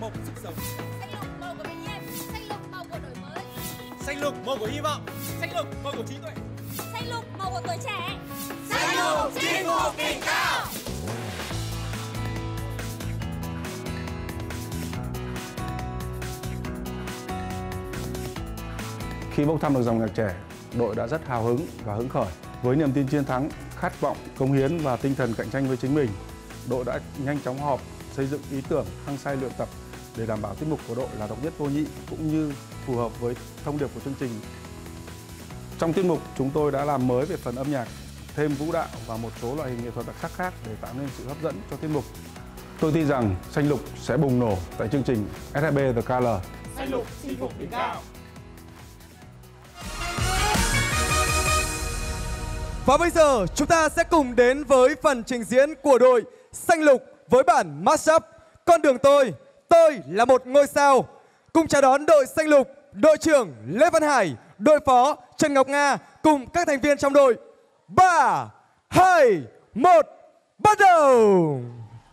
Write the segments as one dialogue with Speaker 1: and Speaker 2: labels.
Speaker 1: màu của sức sống.
Speaker 2: Xanh lục màu của bình yên, xanh lục màu của đổi mới.
Speaker 1: Xanh lục màu của hy vọng, xanh lục màu của trí tuệ.
Speaker 2: Xanh lục màu của tuổi trẻ.
Speaker 3: Xanh lục chinh phục đỉnh cao.
Speaker 4: Khi bốc thăm được dòng nhạc trẻ, đội đã rất hào hứng và hứng khởi. Với niềm tin chiến thắng, khát vọng cống hiến và tinh thần cạnh tranh với chính mình, đội đã nhanh chóng họp, xây dựng ý tưởng, hăng say luyện tập để đảm bảo tiết mục của đội là độc nhất vô nhị cũng như phù hợp với thông điệp của chương trình. Trong tiết mục, chúng tôi đã làm mới về phần âm nhạc, thêm vũ đạo và một số loại hình nghệ thuật đặc sắc khác để tạo nên sự hấp dẫn cho tiết mục. Tôi tin rằng xanh lục sẽ bùng nổ tại chương trình SHB The Color.
Speaker 1: Xanh lục chinh phục đỉnh cao.
Speaker 5: Và bây giờ chúng ta sẽ cùng đến với phần trình diễn của đội xanh lục với bản mashup Con đường tôi là một ngôi sao. Cùng chào đón đội xanh lục, đội trưởng Lê Văn Hải, đội phó Trần Ngọc Nga cùng các thành viên trong đội. 3, 2, 1, bắt đầu!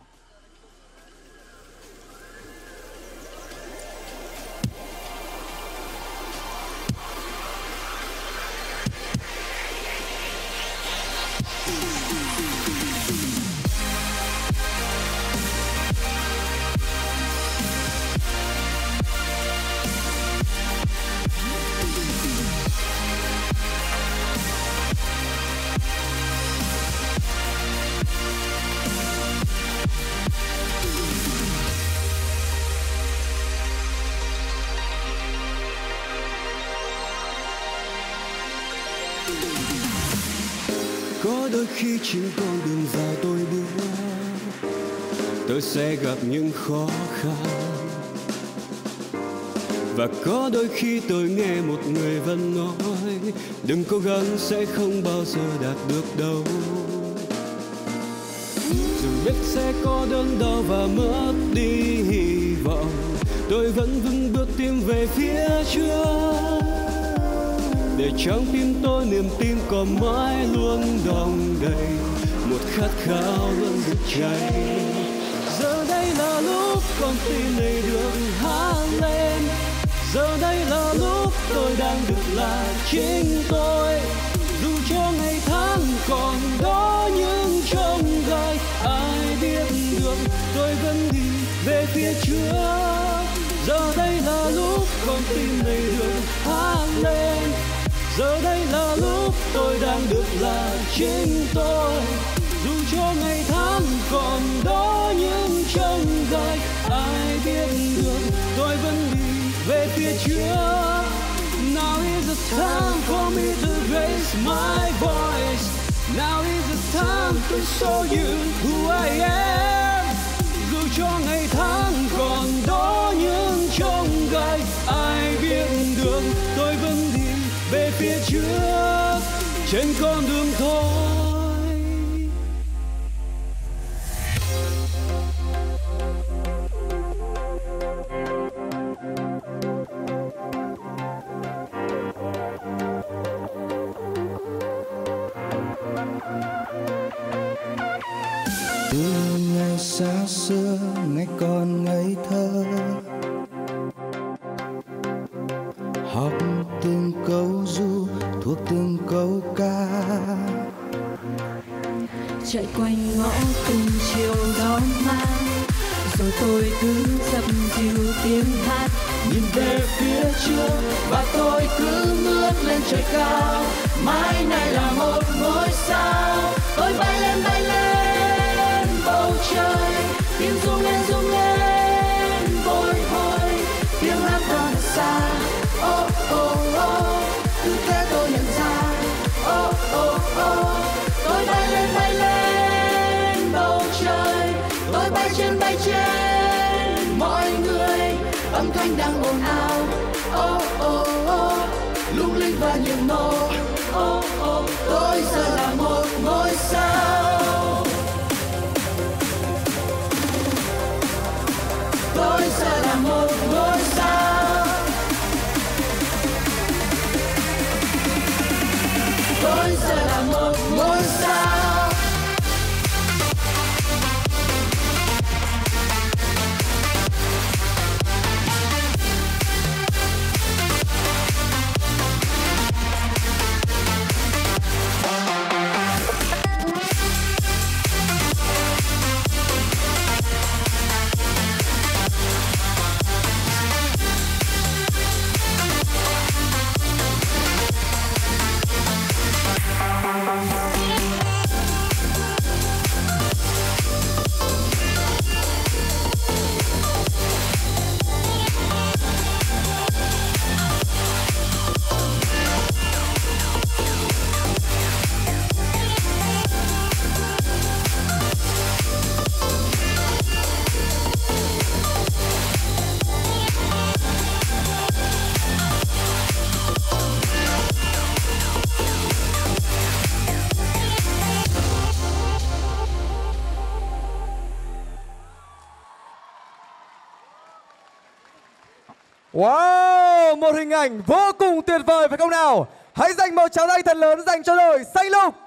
Speaker 6: Có đôi khi trên con đường dài tôi bước, tôi sẽ gặp những khó khăn. Và có đôi khi tôi nghe một người vẫn nói, đừng cố gắng sẽ không bao giờ đạt được đâu. Dù biết sẽ có đớn đau và mất đi hy vọng, tôi vẫn vững bước tiến về phía trước. Để trong tim tôi niềm tin còn mãi luôn đong đầy, một khát khao luôn được cháy. Giờ đây là lúc con tim này được hát lên, giờ đây là lúc tôi đang được là chính tôi. Dù cho ngày tháng còn đó những chông gai, ai biết được tôi vẫn đi về phía trước. Giờ đây là lúc con tim này được hát lên, giờ đây là lúc tôi đang được là chính tôi. Dù cho ngày tháng còn đó những chông gai, ai biết được tôi vẫn đi về phía trước. Now is the time for me to raise my voice. Now is the time to show you who I am. Dù cho ngày tháng còn đó những chông gai, ai biết được tôi vẫn đi về phía trước trên con đường thôi.
Speaker 7: Từ ngày xa xưa ngày còn ngây thơ, học từng câu ru thuộc từng câu ca,
Speaker 8: chạy quanh ngõ từng chiều gió mát, rồi tôi cứ dập dìu tiếng hát
Speaker 7: nhìn về phía trước và tôi cứ ngước lên trời cao. Mãi này là một ngôi sao, tôi bay lên bầu trời, tiếng rung lên bồi hồi, tiếng hát còn xa. Oh oh oh, cứ thế tôi nhận ra. Oh oh oh, tôi bay lên bầu trời, tôi bay trên mọi người, âm thanh đang ồn ào. Oh oh oh, lung linh và nhiệm màu. Oh oh, tôi giờ là một ngôi sao. Tôi giờ là một ngôi sao. Tôi giờ là một ngôi sao.
Speaker 5: Wow, một hình ảnh vô cùng tuyệt vời phải không nào? Hãy dành một tràng tay thật lớn dành cho đội xanh lục.